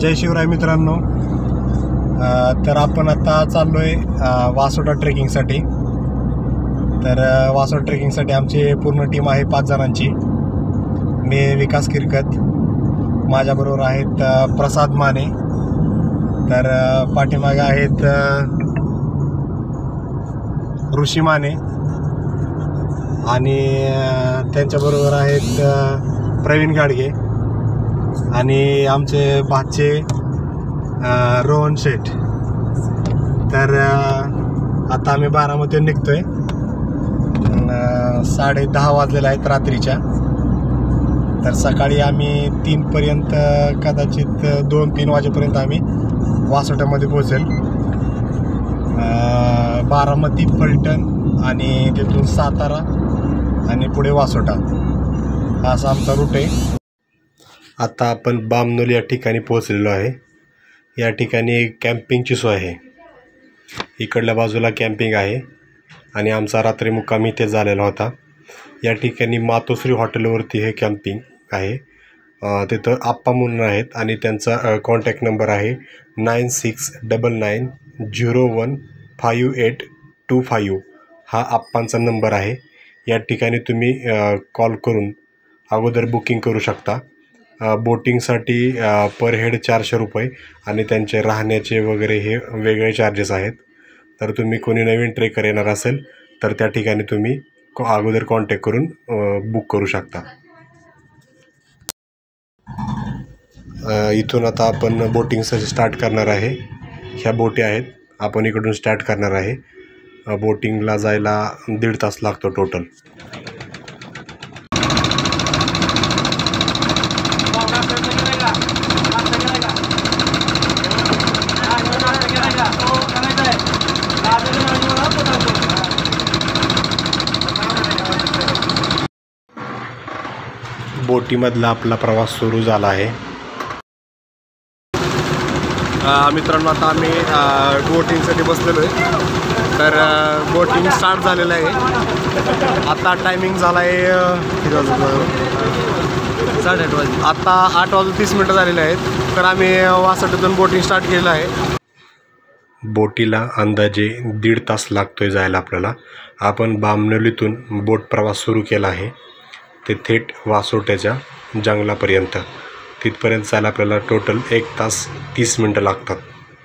जय शिवराय मित्रांनो। तर आपण आता चाललो आहे वासोटा ट्रेकिंगसाठी। तर वासोटा ट्रेकिंगसाठी आमची पूर्ण टीम आहे 5 जणांची। मी विकास किरकत, माझ्याबरोबर आहेत प्रसाद माने, तर पाठीमागे आहेत ऋषी माने आणि त्यांच्याबरोबर आहेत प्रवीण गाडगे आणि आमचे भाचे रोहन शेठ। तर आता आम्ही बारामतीहून निघतोय। 10:30 वाजलेले आहेत रात्रीच्या। तर सकाळी आम्ही 3 पर्यंत, कदाचित 2-3 वाजेपर्यंत आम्ही वासोट्यामध्ये पोहोचेल। बारामती, फलटण आणि तिथून सातारा आणि पुढे वासोटा, असा आमचा रूट आहे। आता आपण बामनोली या ठिकाणी पोहोचलेलो आहे। या ठिकाणी कॅम्पिंगची सोय आहे। इकडल्या बाजूला कॅम्पिंग आहे आणि आमचा रात्री मुक्काम इथे झालेला होता। या ठिकाणी मातोश्री हॉटेलवरती हे कॅम्पिंग आहे। तिथं आप्पा म्हणून आहेत आणि त्यांचा कॉन्टॅक्ट नंबर आहे 9699015825। हा आप्पांचा नंबर आहे। या ठिकाणी तुम्ही कॉल करून अगोदर बुकिंग करू शकता। बोटिंगसाठी पर हेड 400 रुपये आणि त्यांचे राहण्याचे वगैरे हे वेगळे चार्जेस आहेत। तर तुम्ही कोणी नवीन ट्रेकर येणार असेल तर त्या ठिकाणी तुम्ही अगोदर कॉन्टॅक्ट करून बुक करू शकता। इथून आता आपण बोटिंगसाठी स्टार्ट करणार आहे। ह्या बोटी आहेत, आपण इकडून स्टार्ट करणार आहे। बोटिंगला जायला 1.5 तास लागतो टोटल। बोटीमधला आपला प्रवास सुरू झाला आहे। मित्रांनो, आता आम्ही बोटिंगसाठी बसलेलो आहे। तर बोटिंग स्टार्ट झालेलं आहे। आता टायमिंग झाला आहे किती वाजता? 8:30 वाजले। आता 8:30 झालेले आहेत। तर आम्ही वासोट्यातून बोटिंग स्टार्ट केलं आहे। बोटीला अंदाजे 1.5 तास लागतोय जायला आपल्याला। आपण बामनोलीतून बोट प्रवास सुरू केला आहे ते थेट वासोट्याच्या जंगलापर्यंत। तिथपर्यंत जायला आपल्याला टोटल 1 तास 30 मिनटं लागतात।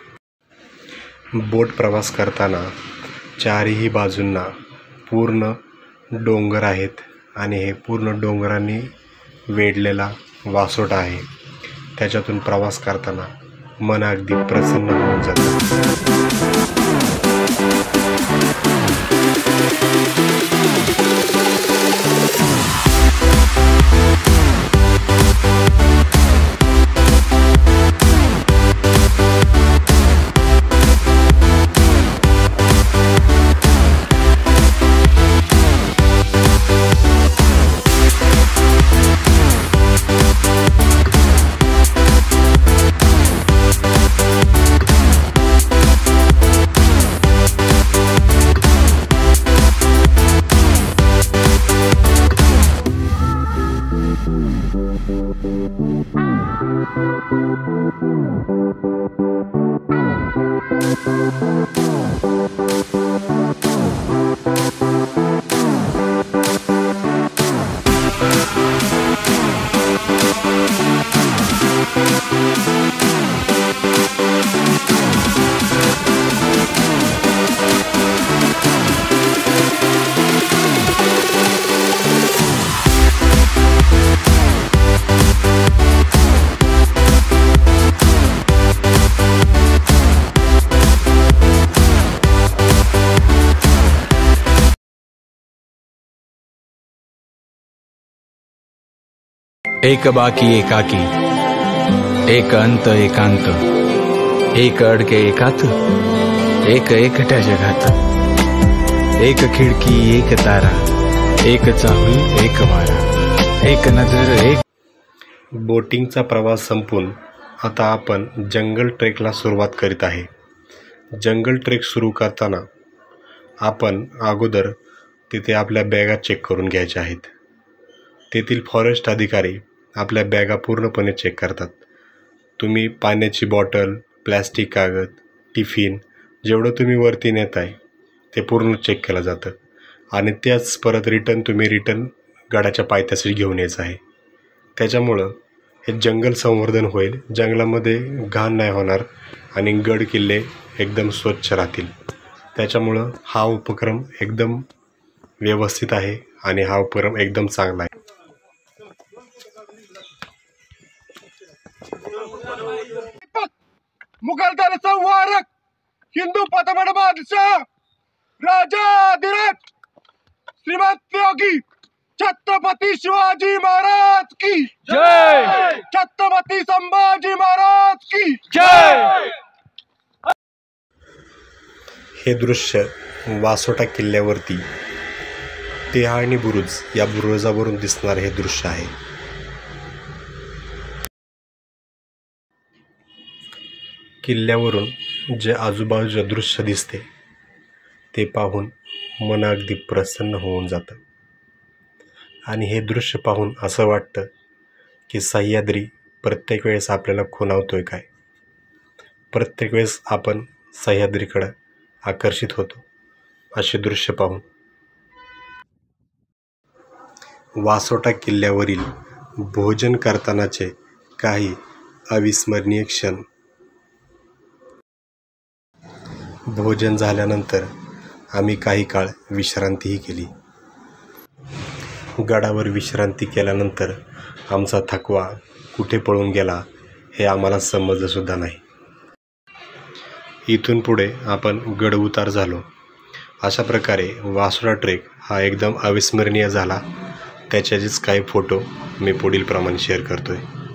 बोट प्रवास करताना चारही बाजूंना पूर्ण डोंगर आहेत आणि हे पूर्ण डोंगरांनी वेढलेला वासोटा आहे। त्याच्यातून प्रवास करताना मन अगदी प्रसन्न होऊन जातं। एक बाकी एकाकी, एक अंत एकांत, एक अडके एकात, एक एकट्या जगात, एक खिडकी एक तारा, एक चाहूल एक वारा, एक नजर एक। बोटिंगचा प्रवास संपून आता आपण जंगल ट्रेकला सुरुवात करीत आहे। जंगल ट्रेक सुरू करताना आपण अगोदर तिथे आपल्या बॅगा चेक करून घ्यायच्या आहेत। तेथील फॉरेस्ट अधिकारी आपल्या बॅगा पूर्णपणे चेक करतात। तुम्ही पाण्याची बॉटल, प्लॅस्टिक कागद, टिफिन जेवढं तुम्ही वरती नेताय ते पूर्ण चेक केलं जातं आणि त्याच परत तुम्ही रिटर्न गडाच्या पायथ्याशी घेऊन यायचं आहे. त्याच्यामुळं हे जंगल संवर्धन होईल, जंगलामध्ये घाण नाही होणार आणि गड किल्ले एकदम स्वच्छ राहतील. त्याच्यामुळं हा उपक्रम एकदम व्यवस्थित आहे आणि हा उपक्रम एकदम चांगला आहे. मुघल संवारक हिंदू पथमढ बादशाह राजाधिराज श्रीमंत योगी छत्रपती शिवाजी महाराज की जय, छत्रपती संभाजी महाराज की जय. हे दृश्य वासोटा किल्ल्यावरती टेहाळणी बुरुज या बुरुजावरून दिसणार हे दृश्य आहे. किल्ल्यावरून जे आजूबाजूचे दृश्य दिसते ते पाहून मन अगदी प्रसन्न होऊन जातं आणि हे दृश्य पाहून असं वाटतं की सह्याद्री प्रत्येक वेळेस आपल्याला खुणावतोय काय. प्रत्येक वेळेस आपण सह्याद्रीकडं आकर्षित होतो असे दृश्य पाहून. वासोटा किल्ल्यावरील भोजन करतानाचे काही अविस्मरणीय क्षण. भोजन झाल्यानंतर आम्ही काही काळ विश्रांतीही केली. गडावर विश्रांती केल्यानंतर आमचा थकवा कुठे पळून गेला हे आम्हाला समजलंसुद्धा नाही. इथून पुढे आपण गड उतार झालो. अशा प्रकारे वासोटा ट्रेक हा एकदम अविस्मरणीय झाला. त्याच्याचेच काही फोटो मी पुढील प्रमाणे शेअर करतोय.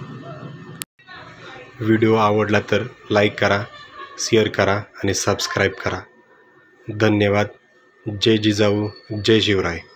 व्हिडिओ आवडला तर लाईक करा, शेअर करा आणि सबस्क्राईब करा. धन्यवाद. जय जिजाऊ, जय शिवराय.